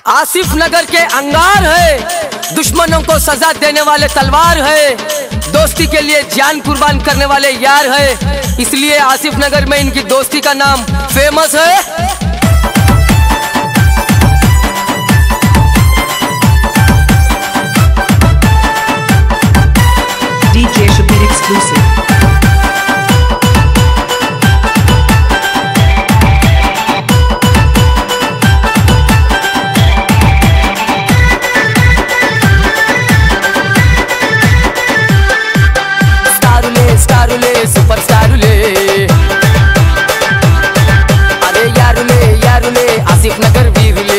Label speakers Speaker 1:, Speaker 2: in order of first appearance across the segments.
Speaker 1: आसिफ नगर के अंगार है, दुश्मनों को सजा देने वाले तलवार है, दोस्ती के लिए जान कुर्बान करने वाले यार है, इसलिए आसिफ नगर में इनकी दोस्ती का नाम फेमस है।
Speaker 2: DJ Shabir exclusive.
Speaker 1: सुपर स्टारुले, अरे यारुले यारुले आसिफ नगर वीरुले,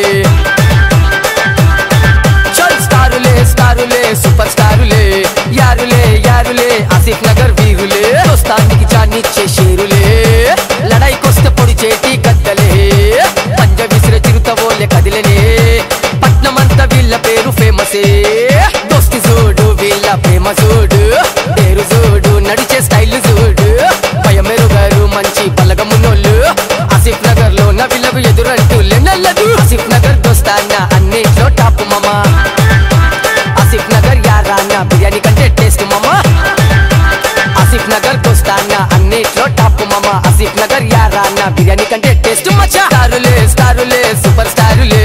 Speaker 1: चल स्टारुले स्टारुले सुपर स्टारुले, यारुले यारुले आसिफ नगर वीरुले, दोस्तानिकी जानिచ్చే షేరులే, లడైకొస్తే పొడి చేటి గద్దలే, పంజ విసిరే చిరుతవోలే కదిలేనే, పట్నమంతా వీళ్ళ పేరు ఫేమసే, దోస్తి చూడు వీళ్ళ ప్రేమ చూడు, పేరు చూడు నడిచే స్టైల్ చూడు, భయమెరుగారు మంచి బలగమునోళ్ళు, ఆసిఫ్ నగర్ లో నవిలకు ఎదురంటూ లెన్నెల్లదు, ఆసిఫ్ నగర్ దోస్తానా అన్నిట్లో టాప్ మామా, ఆసిఫ్ నగర్ యారానా బిర్యానీ కంటే టేస్ట్ మామా, ఆసిఫ్ నగర్ దోస్తానా అన్నిట్లో టాప్ మామా, ఆసిఫ్ నగర్ యారానా బిర్యానీ కంటే టేస్ట్ మచ్చా, స్టారులే స్టారులే సూపర్ స్టారులే,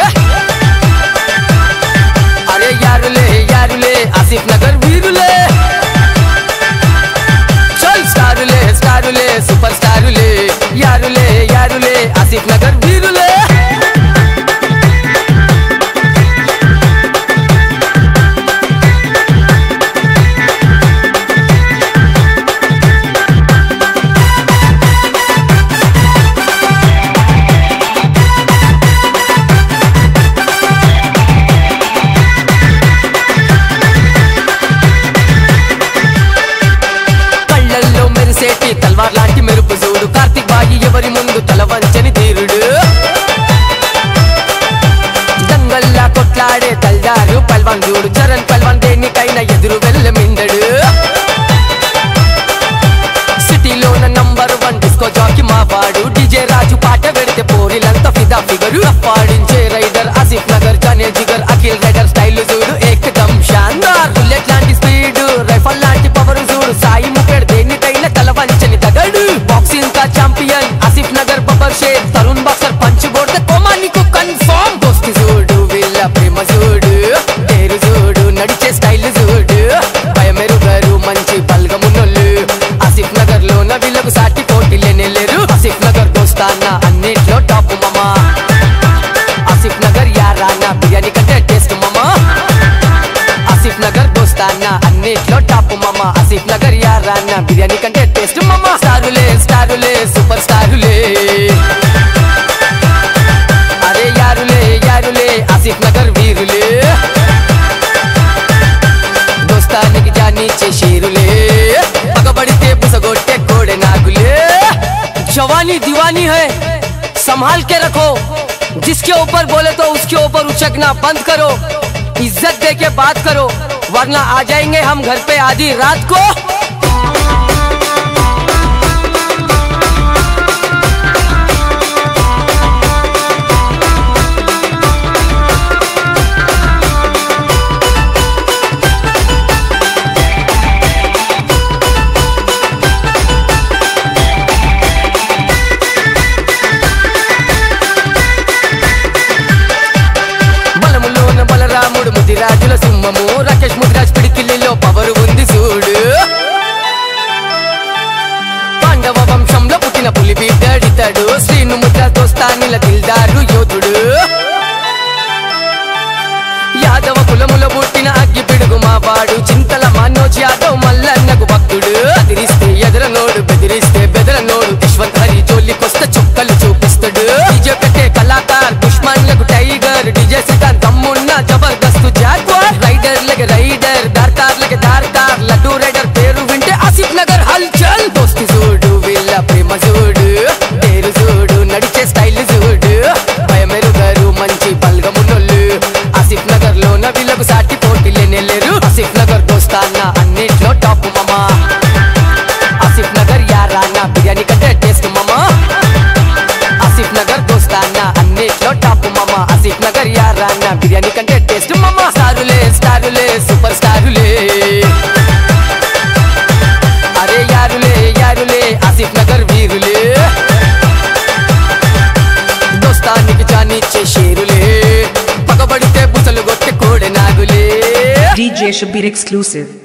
Speaker 1: అరే యారులే యారులే ఆసిఫ్ నగర్ వీరులే, స్టారులే స్టారులే సూపర్ స్టారులే, యారులే యారులే ఆసిఫ్ నగర్ వీరులే। తల్వార్ లాంటి మెరుపు చూడు, కార్తిక్ బాయి ఎవరి ముందు తల వంచని తీరుడు, దంగల్లా కొట్లాడే తల్దారు పల్వాన్ చూడు, చరణ్ పల్వాన్ దేనికైనా ఎదురు వెళ్ళమిందడు, సిటీలోన నంబర్ 1 డిస్కో జాకీ మావాడు, డీజే రాజు పాట పెడితే పోరిలంతా ఫిదా ఫిగరు, పాడించే రైడర్ ఆసిఫ్ నగర్ జానే జిగర్, అఖిల్ రైడర్ స్టైల్ చూడు ఏకదమ్ షాన్దార్, బుల్లెట్ లాంటి స్పీడ్ రైఫల్ లాంటి పవర్ చూడు, సాయి ముఖేడ్ దేనికైనా తల వంచని తగడు, బాక్సింగ్ का चैंपियन आसिफ नगर बबर शेर, तरुण बॉक्सर पंच बोर्ड कोमानी को कंफर्म, दोस्ती जोड़ू వీళ్ళ ప్రేమ చూడు, పేరు చూడు నడిచే స్టైల్ చూడు, భయమెరుగారు మంచి బల్గమునోళ్ళు, ఆసిఫ్ నగర్ లో వీళ్ళకు సాటి పోటీ లేరు, ఆసిఫ్ నగర్ దోస్తానా అన్నిట్లో టాప్ మామా, ఆసిఫ్ నగర్ యారానా బిర్యానీ కంటే టేస్ట్ మామా, ఆసిఫ్ నగర్ దోస్తానా అన్నిట్లో టాప్ మామా, ఆసిఫ్ నగర్ యారానా బిర్యానీ కంటే టేస్ట్ మామా, స్టారులే స్టారులే సూపర్ స్టారులే, అరే యారులే యారులే ఆసిఫ్ నగర్ వీరులే, దోస్తానికి జానిచ్చే షేరులే, పగబడితే పుసగొట్టే కోడే నాగులే, जवानी दीवानी है संभाल के रखो, जिसके ऊपर बोले तो उसके ऊपर उचकना बंद करो, इज्जत दे के बात करो, वरना आ जाएंगे हम घर पे आधी रात को। బలరాముడు ముదిరాజుల సింహము, రాకేష్ ముదిరాజ్ పిడికిలిలో పవర్ ఉంది చూడు, పాండవ వంశంలో పుట్టిన పులి బిడ్డడితడు, శ్రీను ముద్ర దోస్తానిల దిల్దారు యోధుడు, యాదవ కులములో పుట్టిన అగ్గి పిడుగు మావాడు, చింతల మనోజ్ యాదవ్ మల్లన్నకు భక్తుడు, అదిరిస్తే ఎదరనోడు బెదిరిస్తే బెదరనోడు, యశ్వంత్ హరి జోలికొస్తే చొక్కలు చూపిస్తాడు, డీజే పెట్టే కళాకార్ దుష్మన్లకు టైగర్, డీజే శ్రీకాంత్ తమ్మున్న జబర్దస్త్ జాగ్వార్, రైడర్ లగే రైడర్ దార్తార్ లగే దార్తార్, లడ్డూ రైడర్ పేరు వింటే ఆసిఫ్ నగర్ హల్చల్, దోస్తి చూడు వీళ్ళ ప్రేమ చూడు, పేరు చూడు నడిచే స్టైల్ చూడు, భయమెరుగారు మంచి బల్గమునోళ్ళు, ఆసిఫ్ నగర్ లో వీళ్ళకు సాటి పోటీ లేరు, ఆసిఫ్ నగర్ దోస్తానా అన్నిట్లో టాప్ మామా, ఆసిఫ్ నగర్ యారానా బిర్యానీ కంటే టేస్ట్ మామా, ఆసిఫ్ నగర్ యారాన్న బిర్యానీ కంటే టేస్ట్ మామ స్టారులే స్టారులే సూపర్ స్టారులే అరే యారులే యారులే ఆసిఫ్ నగర్ వీరులే దోస్తానికి జానిచ్చే షేరులే పగబడితే బుసలు కొట్టే కోడె నాగులే
Speaker 2: DJ Shabir exclusive.